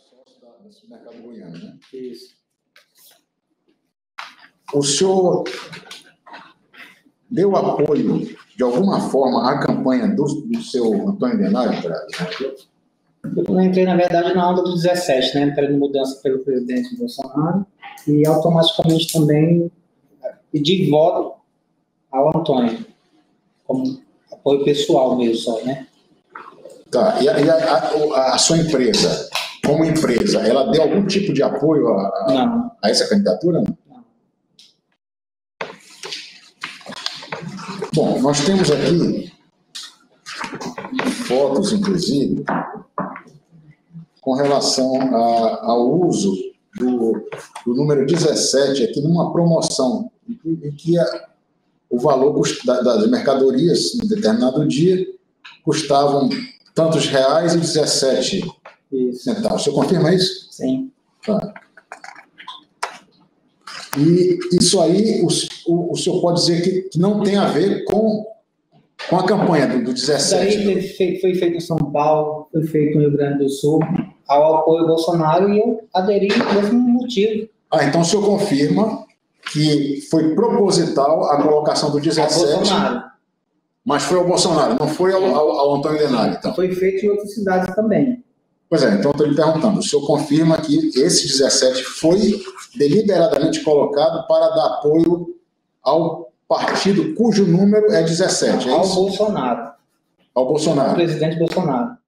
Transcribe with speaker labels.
Speaker 1: do supermercado Goiano, né?
Speaker 2: Isso.
Speaker 1: O senhor deu apoio, de alguma forma, à campanha do seu Antônio Denário, vereador?
Speaker 2: Eu entrei, na verdade, na onda do 17, né? Entrei de mudança pelo presidente Bolsonaro e automaticamente também pedi voto ao Antônio, como apoio pessoal mesmo só, né?
Speaker 1: Tá, e a sua empresa, como empresa, ela deu algum tipo de apoio a essa candidatura? Não?
Speaker 2: Não.
Speaker 1: Bom, nós temos aqui fotos, inclusive, com relação ao uso do número 17 aqui numa promoção, em que o valor das mercadorias, em determinado dia, custavam tantos reais e 17 centavos. O senhor confirma isso?
Speaker 2: Sim.
Speaker 1: Tá. E isso aí, o senhor pode dizer que não tem a ver com a campanha do 17?
Speaker 2: Isso aí foi feito em São Paulo, foi feito no Rio Grande do Sul, ao apoio Bolsonaro, e eu aderi por esse motivo.
Speaker 1: Então o senhor confirma que foi proposital a colocação do 17,
Speaker 2: Bolsonaro.
Speaker 1: Mas foi ao Bolsonaro, não foi ao Antônio Denário, então?
Speaker 2: Foi feito em outras cidades também.
Speaker 1: Pois é, então estou lhe perguntando, o senhor confirma que esse 17 foi deliberadamente colocado para dar apoio ao partido cujo número é 17, é
Speaker 2: ao
Speaker 1: isso?
Speaker 2: Bolsonaro.
Speaker 1: Ao Bolsonaro.
Speaker 2: Ao presidente Bolsonaro.